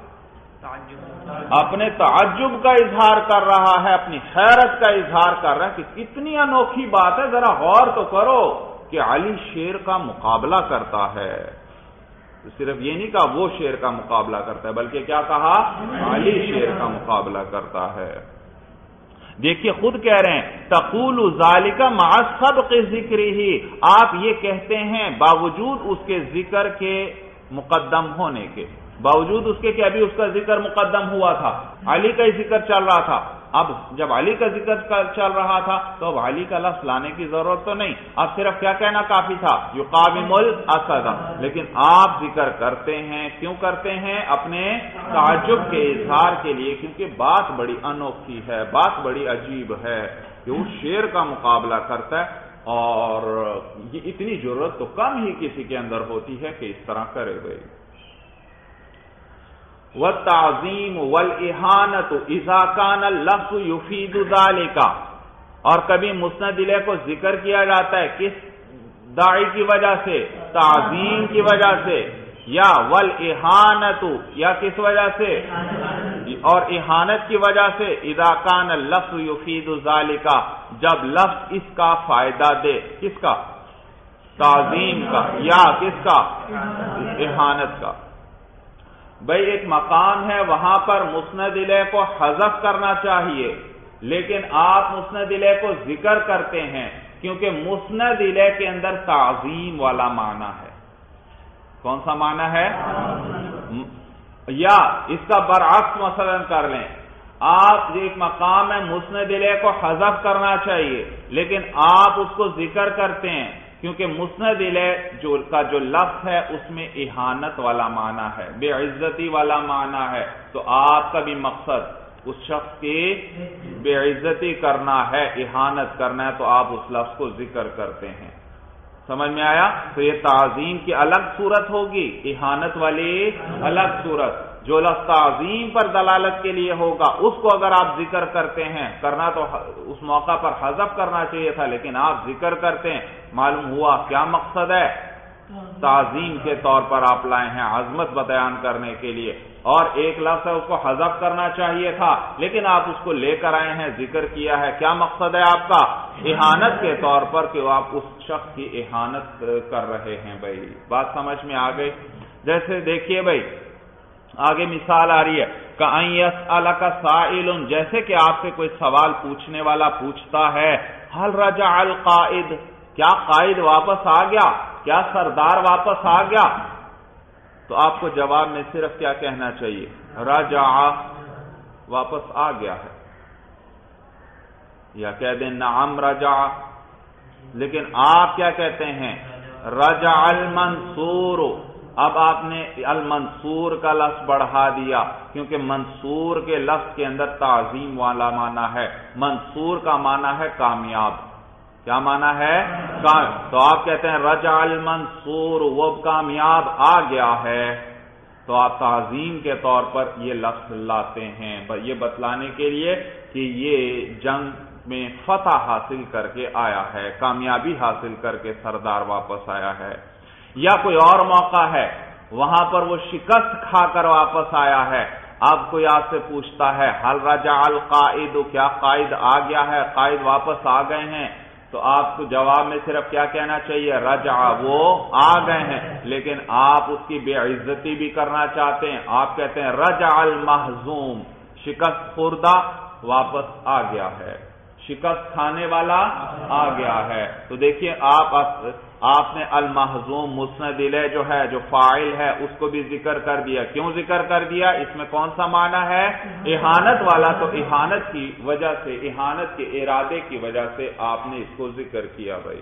اپنے تعجب کا اظہار کر رہا ہے، اپنی حیرت کا اظہار کر رہا ہے کہ کتنی انوکھی بات ہے، ذرا غور تو کرو کہ علی شیر کا مقابلہ کرتا ہے. صرف یہ نہیں کہا وہ شیر کا مقابلہ کرتا ہے، بلکہ کیا کہا؟ علی شیر کا مقابلہ کرتا ہے. دیکھیے خود کہہ رہے ہیں تقول ذالک مع سبق ذکرہ، آپ یہ کہتے ہیں باوجود اس کے ذکر کے مقدم ہونے کے، باوجود اس کے کہ ابھی اس کا ذکر مقدم ہوا تھا، علی کا ہی ذکر چل رہا تھا. اب جب علی کا ذکر چل رہا تھا تو اب علی کا لفظ لانے کی ضرورت تو نہیں، اب صرف کیا کہنا کافی تھا؟ یقابم الاسد. لیکن آپ ذکر کرتے ہیں، کیوں کرتے ہیں؟ اپنے تعجب کے اظہار کے لیے، کیونکہ بات بڑی انوکھی ہے، بات بڑی عجیب ہے کہ وہ شیر کا مقابلہ کرتا ہے، اور یہ اتنی جرت تو کم ہی کسی کے اندر ہوتی ہے کہ اس طرح کرے گئی. وَالتَّعْظِيمُ وَالْإِهَانَةُ إِذَا كَانَ اللَّفْظُ يُفِيدُ ذَلِكَ، اور کبھی مسند الیہ کو ذکر کیا جاتا ہے کس داعی کی وجہ سے؟ تعظیم کی وجہ سے، یا والاہانۃ یا کس وجہ سے؟ اور اہانت کی وجہ سے اذا کان اللفظ یفید ذالک، جب لفظ اس کا فائدہ دے، کس کا؟ تعظیم کا، یا کس کا؟ اہانت کا۔ بھئی ایک مقام ہے وہاں پر مسند الیہ کو حذف کرنا چاہیے، لیکن آپ مسند الیہ کو ذکر کرتے ہیں کیونکہ مسند الیہ کے اندر تعظیم والا معنی ہے۔ کون سا معنی ہے؟ یا اس کا برعکس مثلا کر لیں، آپ ایک مقام ہے مسند الیہ کو حذف کرنا چاہیے لیکن آپ اس کو ذکر کرتے ہیں کیونکہ مسند الیہ جو کا جو لفظ ہے اس میں اہانت والا معنی ہے، بے عزتی والا معنی ہے، تو آپ کا بھی مقصد اس شخص کی بے عزتی کرنا ہے، اہانت کرنا ہے، تو آپ اس لفظ کو ذکر کرتے ہیں۔ سمجھ میں آیا؟ تو یہ تعظیم کی الگ صورت ہوگی، اہانت والی الگ صورت۔ جو لفظ تعظیم پر دلالت کے لیے ہوگا اس کو اگر آپ ذکر کرتے ہیں، کرنا تو اس موقع پر حذف کرنا چاہیے تھا لیکن آپ ذکر کرتے ہیں، معلوم ہوا کیا مقصد ہے؟ تعظیم کے طور پر آپ لائے ہیں، عظمت بیان کرنے کے لیے۔ اور ایک لفظ ہے اس کو حذف کرنا چاہیے تھا لیکن آپ اس کو لے کر آئے ہیں، ذکر کیا ہے، کیا مقصد ہے آپ کا؟ اہانت کے طور پر کہ آپ اس شخص کی اہانت کر رہے ہیں۔ بھائی بات سمجھ میں آ گئی؟ جیسے دیکھیے بھائی آگے مثال آ رہی ہے کأن یسألک سائل، جیسے کہ آپ سے کوئی سوال پوچھنے والا پوچھتا ہے هل رجع القائد، کیا قائد واپس آ گیا، کیا سردار واپس آ گیا؟ تو آپ کو جواب میں صرف کیا کہنا چاہیے؟ رجع، واپس آ گیا ہے، یا کہہ دیں نعم رجع، لیکن آپ کیا کہتے ہیں؟ رجع المنصور۔ اب آپ نے المنصور کا لفظ بڑھا دیا کیونکہ منصور کے لفظ کے اندر تعظیم والا معنی ہے، منصور کا معنی ہے کامیاب۔ کیا معنی ہے؟ تو آپ کہتے ہیں رجع المنصور، وہ کامیاب آ گیا ہے، تو آپ تعظیم کے طور پر یہ لفظ لاتے ہیں، یہ بتلانے کے لیے کہ یہ جنگ میں فتح حاصل کر کے آیا ہے، کامیابی حاصل کر کے سردار واپس آیا ہے۔ یا کوئی اور موقع ہے وہاں پر وہ شکست کھا کر واپس آیا ہے، اب کوئی آپ سے پوچھتا ہے هل رجع القائد، کیا قائد آ گیا ہے، قائد واپس آ گئے ہیں؟ تو آپ کو جواب میں صرف کیا کہنا چاہیے؟ رجع، وہ آ گئے ہیں، لیکن آپ اس کی بے عزتی بھی کرنا چاہتے ہیں، آپ کہتے ہیں رجع المہزوم، شکست خوردہ واپس آ گیا ہے، شکست کھانے والا آ گیا ہے۔ تو دیکھیے آپ آپ نے المحزوم مسند الیہ جو ہے، جو فاعل ہے، اس کو بھی ذکر کر دیا۔ کیوں ذکر کر دیا؟ اس میں کون سا معنی ہے؟ اہانت والا، تو اہانت کی وجہ سے، اہانت کے ارادے کی وجہ سے آپ نے اس کو ذکر کیا۔ بھائی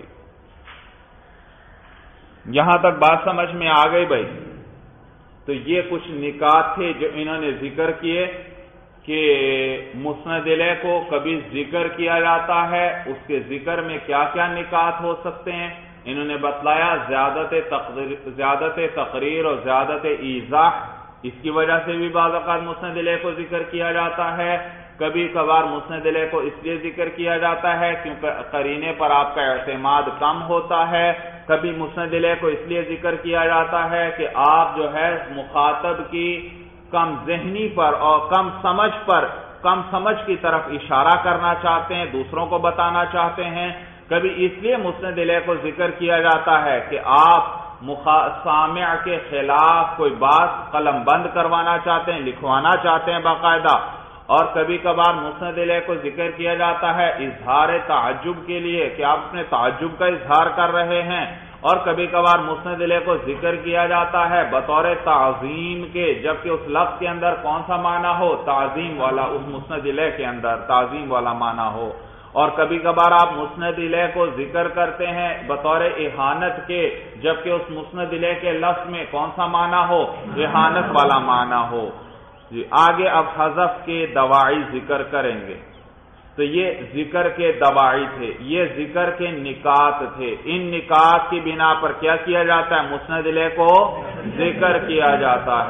یہاں تک بات سمجھ میں آ گئی بھائی؟ تو یہ کچھ نکات تھے جو انہوں نے ذکر کیے کہ مسند الیہ کو کبھی ذکر کیا جاتا ہے، اس کے ذکر میں کیا کیا نکات ہو سکتے ہیں انہوں نے بتلایا۔ زیادت تقریر زیادت تقریر اور زیادت ایضاح، اس کی وجہ سے بھی بعض اوقات مسند الیہ کو ذکر کیا جاتا ہے۔ کبھی کبھار مسند الیہ کو اس لیے ذکر کیا جاتا ہے کیونکہ قرینے پر آپ کا اعتماد کم ہوتا ہے۔ کبھی مسند الیہ کو اس لیے ذکر کیا جاتا ہے کہ آپ جو ہے مخاطب کی کم ذہنی پر اور کم سمجھ پر کم سمجھ کی طرف اشارہ کرنا چاہتے ہیں، دوسروں کو بتانا چاہتے ہیں۔ کبھی اس لیے مسند الیہ کو ذکر کیا جاتا ہے کہ آپ سامع کے خلاف کوئی بات قلم بند کروانا چاہتے ہیں، لکھوانا چاہتے ہیں باقاعدہ۔ اور کبھی کبھار مسند الیہ کو ذکر کیا جاتا ہے اظہار تعجب کے لیے کہ آپ اپنے تعجب کا اظہار کر رہے ہیں۔ اور کبھی کبھار مسند الیہ کو ذکر کیا جاتا ہے بطور تعظیم کے، جبکہ اس لفظ کے اندر کون سا معنی ہو؟ تعظیم والا، اس مسند الیہ کے اندر تعظیم والا معنی ہو۔ اور کبھی کبھار آپ مسند الیہ کو ذکر کرتے ہیں بطور اہانت کے، جبکہ اس مسند الیہ کے لفظ میں کون سا معنی ہو؟ اہانت والا معنی ہو۔ جی آگے اب حذف کے دواعی ذکر کریں گے۔ تو یہ ذکر کے دواعی تھے، یہ ذکر کے نکات تھے۔ ان نکات کی بنا پر کیا کیا جاتا ہے؟ مسند الیہ کو ذکر کیا جاتا ہے۔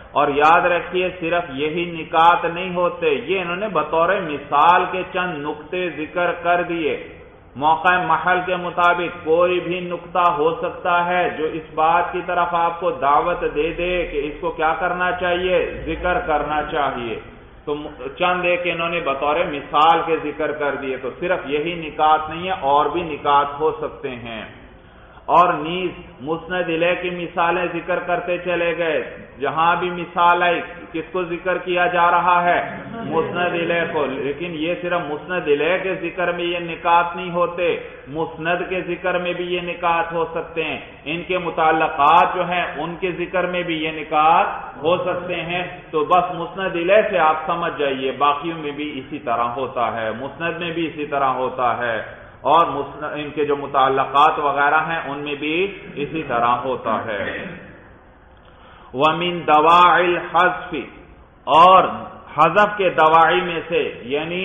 اور یاد رکھیے صرف یہی نکات نہیں ہوتے، یہ انہوں نے بطور مثال کے چند نقطے ذکر کر دیے، موقع محل کے مطابق کوئی بھی نقطہ ہو سکتا ہے جو اس بات کی طرف آپ کو دعوت دے دے کہ اس کو کیا کرنا چاہیے، ذکر کرنا چاہیے، تو چند ایک انہوں نے بطور مثال کے ذکر کر دیے، تو صرف یہی نکات نہیں ہے، اور بھی نکات ہو سکتے ہیں۔ اور نیز مسند الیہ کی مثالیں ذکر کرتے چلے گئے، جہاں بھی مثال آئی کس کو ذکر کیا جا رہا ہے، مسند الیہ کو، لیکن یہ صرف مسند الیہ کے ذکر میں یہ نکات نہیں ہوتے، مسند کے ذکر میں بھی یہ نکات ہو سکتے ہیں، ان کے متعلقات جو ہیں ان کے ذکر میں بھی یہ نکات ہو سکتے ہیں، تو بس مسند الیہ سے آپ سمجھ جائیے باقیوں میں بھی اسی طرح ہوتا ہے، مسند میں بھی اسی طرح ہوتا ہے، اور ان کے جو متعلقات وغیرہ ہیں ان میں بھی اسی طرح ہوتا ہے۔ وَمِن دَوَاعِ الْحَذْفِ، اور حذف کے دواعی میں سے، یعنی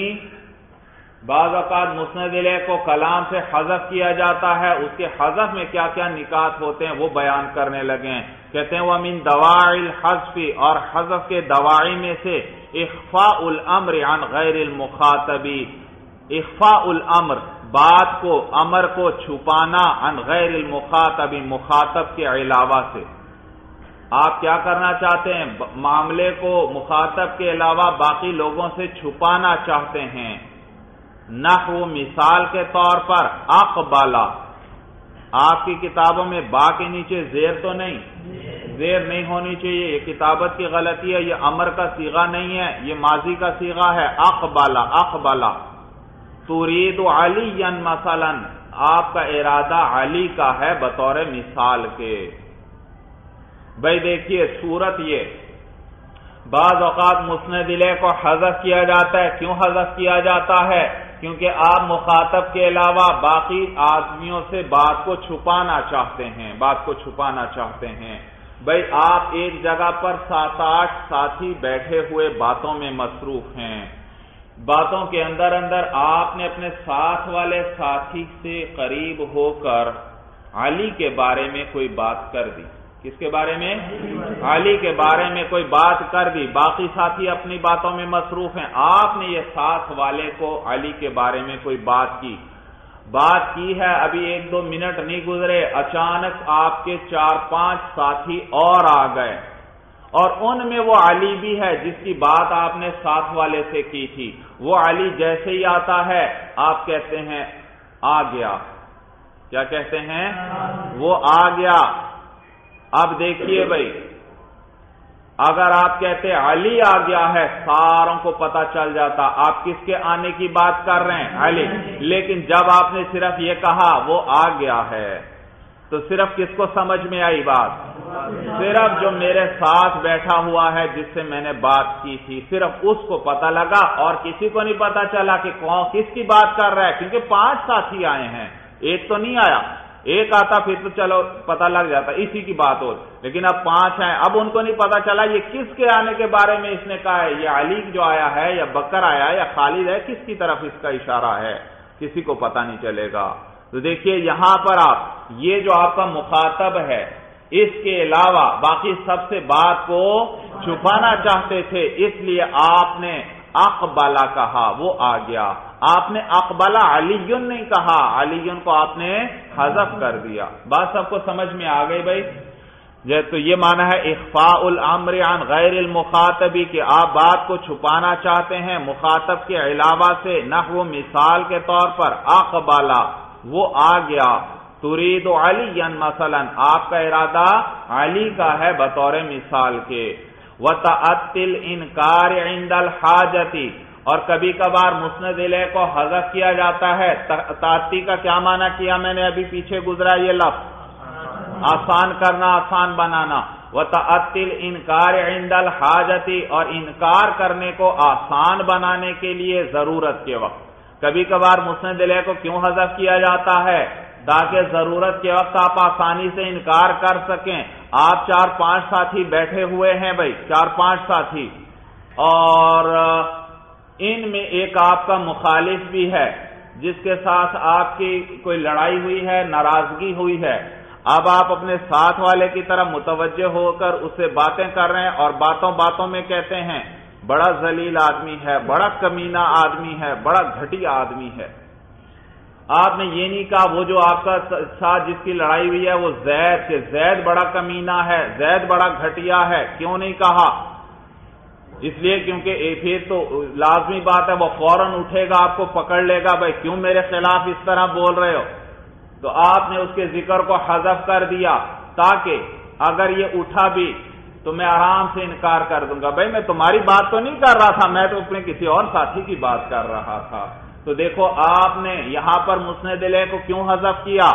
بعض اوقات مسند الیہ کو کلام سے حذف کیا جاتا ہے، اس کے حذف میں کیا کیا نکات ہوتے ہیں وہ بیان کرنے لگے ہیں، کہتے ہیں وَمِن دَوَاعِ الْحَذْفِ، اور حذف کے دواعی میں سے اخفاء الامر عن غیر المخاطب، اخفاء الامر بات کو، امر کو چھپانا، عن غیر المخاطب مخاطب کے علاوہ سے، آپ کیا کرنا چاہتے ہیں، معاملے کو مخاطب کے علاوہ باقی لوگوں سے چھپانا چاہتے ہیں، نحو مثال کے طور پر اقبلا، آپ کی کتابوں میں با کے نیچے زیر تو نہیں، زیر نہیں ہونی چاہیے، یہ کتابت کی غلطی ہے، یہ امر کا صیغہ نہیں ہے، یہ ماضی کا صیغہ ہے، اقبلا اقبلا، ترید علی مثلا، آپ کا ارادہ علی کا ہے بطور مثال کے۔ بھائی دیکھیے صورت یہ، بعض اوقات مسند الیہ کو حذف کیا جاتا ہے، کیوں حذف کیا جاتا ہے؟ کیونکہ آپ مخاطب کے علاوہ باقی آدمیوں سے بات کو چھپانا چاہتے ہیں، بات کو چھپانا چاہتے ہیں۔ بھائی آپ ایک جگہ پر سات آٹھ ساتھی بیٹھے ہوئے باتوں میں مصروف ہیں، باتوں کے اندر اندر آپ نے اپنے ساتھ والے ساتھی سے قریب ہو کر علی کے بارے میں کوئی بات کر دی، کس کے بارے میں؟ علی کے بارے میں کوئی بات کر دی، باقی ساتھی اپنی باتوں میں مصروف ہیں، آپ نے یہ ساتھ والے کو علی کے بارے میں کوئی بات کی، بات کی ہے، ابھی ایک دو منٹ نہیں گزرے، اچانک آپ کے چار پانچ ساتھی اور آ گئے، اور ان میں وہ علی بھی ہے جس کی بات آپ نے ساتھ والے سے کی تھی، وہ علی جیسے ہی آتا ہے آپ کہتے ہیں آ گیا، کیا کہتے ہیں؟ وہ آ گیا۔ اب دیکھیے بھائی، اگر آپ کہتے علی آ گیا ہے، ساروں کو پتا چل جاتا آپ کس کے آنے کی بات کر رہے ہیں، علی، لیکن جب آپ نے صرف یہ کہا وہ آ گیا ہے، تو صرف کس کو سمجھ میں آئی بات؟ صرف جو میرے ساتھ بیٹھا ہوا ہے جس سے میں نے بات کی تھی، صرف اس کو پتا لگا، اور کسی کو نہیں پتا چلا کہ کون کس کی بات کر رہا ہے، کیونکہ پانچ ساتھی آئے ہیں، ایک تو نہیں آیا، ایک آتا پھر تو چلو پتا لگ جاتا اسی کی بات ہو، لیکن اب پانچ ہیں، اب ان کو نہیں پتا چلا یہ کس کے آنے کے بارے میں اس نے کہا ہے، یہ علی جو آیا ہے یا بکر آیا ہے یا خالد ہے، کس کی طرف اس کا اشارہ ہے، کسی کو پتا نہیں چلے گا۔ تو دیکھیے یہاں پر آپ یہ جو آپ کا مخاطب ہے، اس کے علاوہ باقی سب سے بات کو چھپانا چاہتے تھے، اس لیے آپ نے اقبلا کہا، وہ آ گیا، آپ نے اقبلا علی نہیں کہا، علی کو آپ نے حذف کر دیا۔ بات سب کو سمجھ میں آ گئی بھائی؟ تو یہ معنی ہے اخفاء الامر عن غیر المخاطبی، کہ آپ بات کو چھپانا چاہتے ہیں مخاطب کے علاوہ سے، نحو مثال کے طور پر اقبلا، وہ آ گیا، ترید علی مثلا، آپ کا ارادہ علی کا ہے بطور مثال کے، وتأتی الانکار عند الحاجت، اور کبھی کبھار مسند الیہ کو حذف کیا جاتا ہے، تاتی کا کیا معنی کیا میں نے ابھی پیچھے گزرا یہ لفظ، آسان کرنا، آسان بنانا، وتأتی الانکار عند الحاجت، اور انکار کرنے کو آسان بنانے کے لیے ضرورت کے وقت، کبھی کبھار مسند الیہ کو کیوں حذف کیا جاتا ہے؟ تاکہ ضرورت کے وقت آپ آسانی سے انکار کر سکیں۔ آپ چار پانچ ساتھی بیٹھے ہوئے ہیں بھائی، چار پانچ ساتھی، اور ان میں ایک آپ کا مخالف بھی ہے جس کے ساتھ آپ کی کوئی لڑائی ہوئی ہے، ناراضگی ہوئی ہے، اب آپ اپنے ساتھ والے کی طرف متوجہ ہو کر اسے باتیں کر رہے ہیں اور باتوں باتوں میں کہتے ہیں بڑا ذلیل آدمی ہے، بڑا کمینہ آدمی ہے، بڑا گھٹیا آدمی ہے۔ آپ نے یہ نہیں کہا وہ جو آپ کا ساتھ جس کی لڑائی ہوئی ہے وہ زید کہ زید بڑا کمینہ ہے، زید بڑا گھٹیا ہے، کیوں نہیں کہا؟ اس لیے کیونکہ پھر تو لازمی بات ہے وہ فوراً اٹھے گا، آپ کو پکڑ لے گا، بھائی کیوں میرے خلاف اس طرح بول رہے ہو؟ تو آپ نے اس کے ذکر کو حذف کر دیا تاکہ اگر یہ اٹھا بھی تو میں آرام سے انکار کر دوں گا، بھائی میں تمہاری بات تو نہیں کر رہا تھا، میں تو اپنے کسی اور ساتھی کی بات کر رہا تھا۔ تو دیکھو آپ نے یہاں پر مسند الیہ کو کیوں حذف کیا؟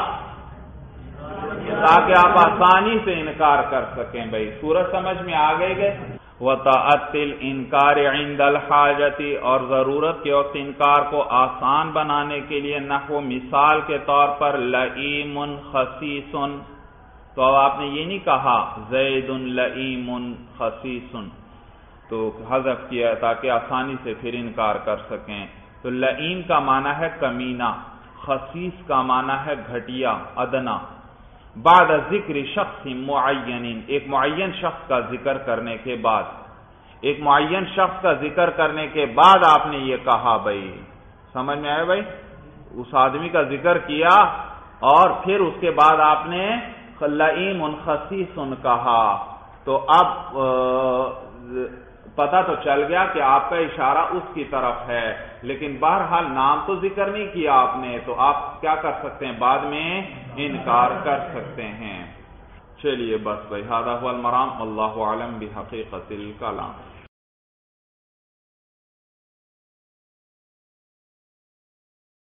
تاکہ آپ آسانی سے انکار کر سکیں۔ بھائی سورج سمجھ میں آ گئی گئے؟ وَتَعَطِّلْ انکار عند الحاجتی، اور ضرورت کے وقت انکار کو آسان بنانے کے لیے نحو مثال کے طور پر لئیم خسیس، تو اب آپ نے یہ نہیں کہا زید لئیم خسیس، تو حذف کیا تاکہ آسانی سے پھر انکار کر سکیں۔ تو لئیم کا معنی ہے کمینہ، خسیس کا معنی ہے گھٹیا، ادنا۔ بعد ذکر شخص معین، ایک معین شخص کا ذکر کرنے کے بعد، ایک معین شخص کا ذکر کرنے کے بعد آپ نے یہ کہا، بھائی سمجھ میں آئے؟ بھائی اس آدمی کا ذکر کیا اور پھر اس کے بعد آپ نے لئیم خسیس کہا، تو اب پتہ تو چل گیا کہ آپ کا اشارہ اس کی طرف ہے، لیکن بہرحال نام تو ذکر نہیں کیا آپ نے، تو آپ کیا کر سکتے ہیں؟ بعد میں انکار کر سکتے ہیں۔ چلیے بس بھائی، ھذا ھو المرام، واللہ اعلم بحقیقت الکلام۔